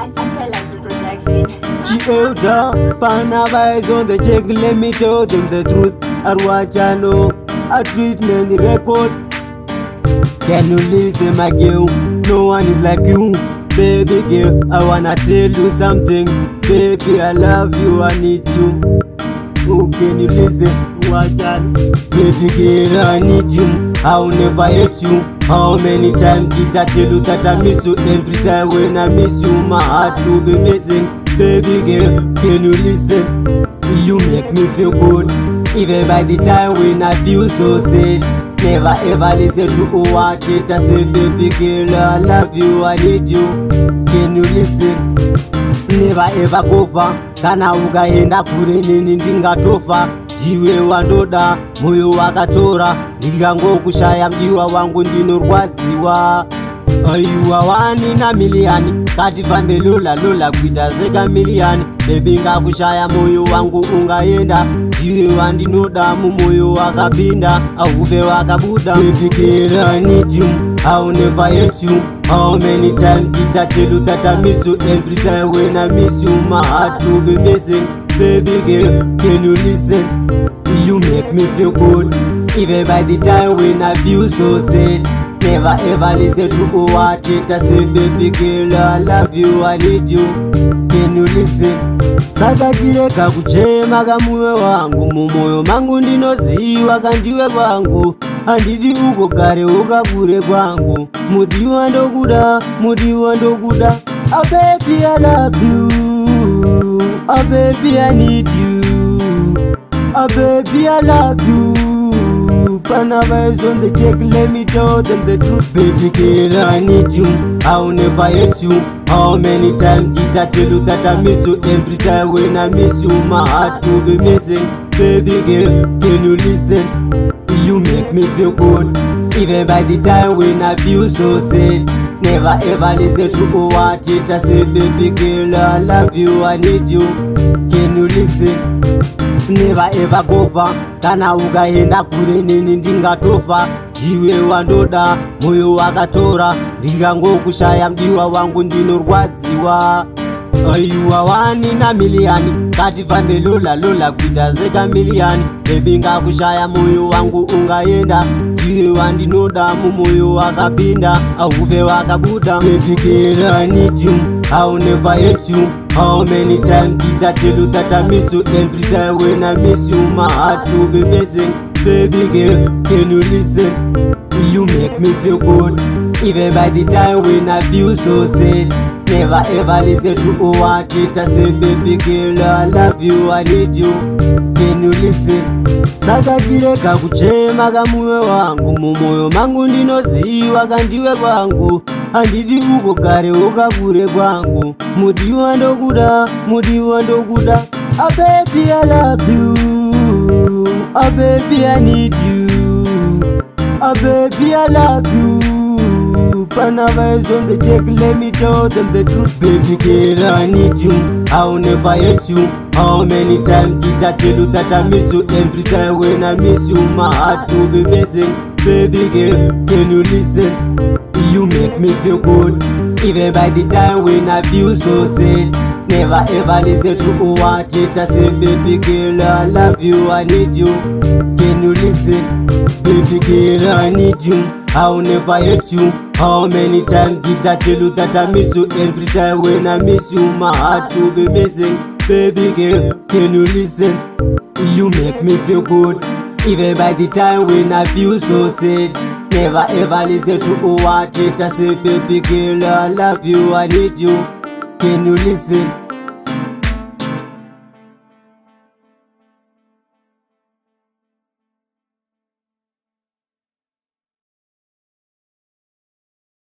Chiota, Panava is on the check, let me tell them the truth. Arwachano, a treatment record. Can you listen, my girl? No one is like you. Baby girl, I wanna tell you something. Baby, I love you, I need you. Oh, can you listen? Baby girl, I need you. I'll never hate you. How many times did I tell you that I miss you? Every time when I miss you, my heart will be missing. Baby girl, can you listen? You make me feel good. Even by the time when I feel so sad. Never ever listen to what it I say. Baby girl, I love you, I need you. Can you listen? Never ever go far. Kana ukaenda kure nini ndingatofa. Jiwe wandoda, moyo wakatora. Ndikangokushaya mdiwa wangu ndinorwadziwa. You are one in a million. Kati pambe lola lola kuita zeka miliani. Baby ngakushaya moyo wangu ungaenda. Jiwe wandinoda mu moyo wakapinda. Auve wakabuda. Baby girl, I need you, I'll never hate you. How many times did I tell you that I miss you? Every time when I miss you, my heart will be missing. Baby girl, can you listen? You make me feel good. Even by the time when I feel so sad. Never ever listen to what it I say. Baby girl, I love you, I need you. Can you listen? Sakachireka kuchema kamuwe wangu. Mumoyo mangu ndinoziwa kandiwe kwangu. Handidi uko kare ukakure kwangu. Mudiwa ndokuda, mudiwa ndokuda. Oh baby, I love you. Oh baby, I need you. Oh baby, I love you. Panava is on the check, let me tell them the truth. Baby girl, I need you, I'll never hate you. How many times did I tell you that I miss you? Every time when I miss you, my heart will be missing. Baby girl, can you listen? You make me feel good. Even by the time when I feel so sad. Never ever listen to what it I say. Baby girl, I love you, I need you. Can you listen? Never ever go far. Kana ukaenda kure nini ndingatofa. Jiwe wandoda, moyo wakatora. Ndikangokushaya mdiwa wangu ndinorwadziwa. You are one in a million. Kati pambe lola lola kuita zeka miliani. Baby ngakushaya moyo wangu ungaenda. Jiwe wandinoda mu moyo wakapinda. Auve wakabuda. Baby girl, I need you, I'll never hate you. How many times did I tell you that I miss you? Every time when I miss you, my heart will be missing. Baby girl, can you listen? You make me feel good. Even by the time when I feel so sad. Never ever listen to what it I say. Baby girl, I love you, I need you. Can you listen? Sakachireka kuchema kamuwe wangu. Mumoyo mangu ndinoziwa kandiwe kwangu. Handidi uko kare ukakure kwangu. Mudiwa ndokuda, mudiwa ndokuda. Oh baby, I love you. Oh baby, I need you. Oh baby, I love you. Panava is on the check, let me tell them the truth. Baby girl, I need you, I'll never hate you. How many times did I tell you that I miss you? Every time when I miss you, my heart will be missing. Baby girl, can you listen? You make me feel good. Even by the time when I feel so sad. Never ever listen to what it I say. Baby girl, I love you, I need you. Can you listen? Baby girl, I need you, I'll never hate you. How many times did I tell you that I miss you? Every time when I miss you, my heart will be missing. Baby girl, can you listen? You make me feel good. Even by the time when I feel so sad. Never ever listen to what it I say. Baby girl, I love you, I need you. Can you listen?